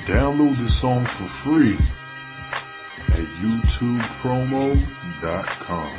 Download the song for free at youtubepromo.com.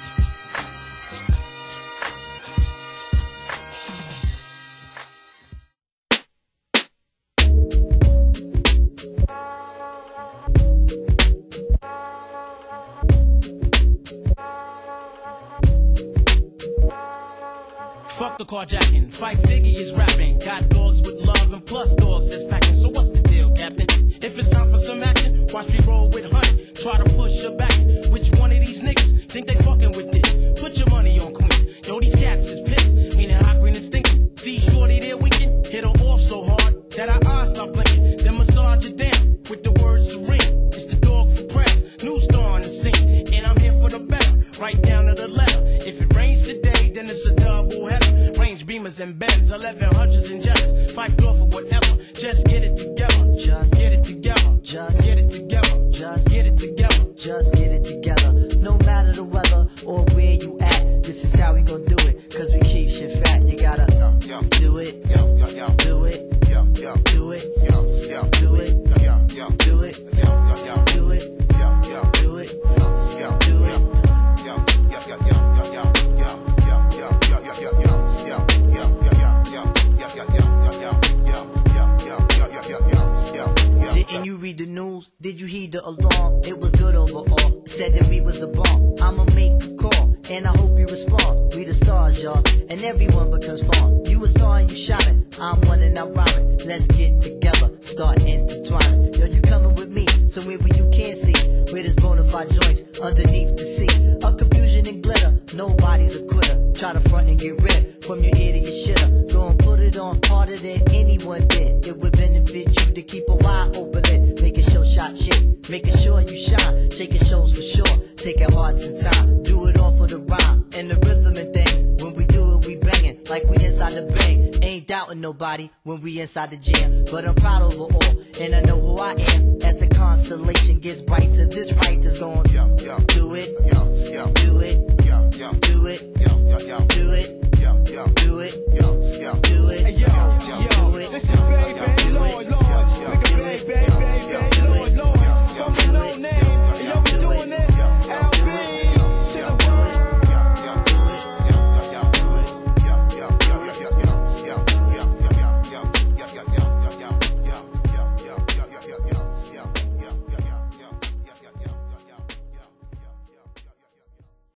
Fuck the carjacking, Fife Diggy is rapping. Got dogs with love and plus dogs that's packing. So what's the deal, Captain? If it's time for some action, watch me roll with honey. Try to push her back. Which one of these niggas think they fucking with this? Put your money on Queens. Yo, these cats is pissed. Ain't it hot, green, and stinking? See shorty there winking. Hit her off so hard that her eyes stop blinking. Then massage her down with the word serene. It's the dog for press, new star on the scene. And I'm here for the better, right down to the letter. If it rains today, then it's a double header. Range Beamers and Benz, 1100s and Jets, Fife North or whatever. Just get it together. Just get it together. Just get it together. Just get it together. Just get it together. No matter the weather or where you at, this is how we gon' do it. Cause we keep shit fat. You gotta do it. Do it. Do it. Do it. Do it. Do it. Do it. Do it. Didn't you read the news? Did you heed the alarm? It was good overall. Said that we was the bomb. I'ma make a call, and I hope you respond. We the stars, y'all, and everyone becomes fun. You a star and you shining. I'm one and I'm rhyming. Let's get together, start intertwining. Yo, you coming with me, somewhere where you can't see, where there's bona fide joints underneath the sea. A confusion and glitter, nobody's a quitter. Try to front and get rid from your ear to your shitter. Go and put it on harder than anyone did. It would benefit you to keep a wide open lid. Making sure shot shit, making sure you shine. Shaking shows for sure, taking hearts and time. Do it all for the rhyme and the rhythm and things. When we do it, we banging like we inside the bang. Ain't doubting nobody when we inside the jam. But I'm proud of it all, and I know who I am. As the constellation gets brighter, this right is going do it, do it, do it, do it.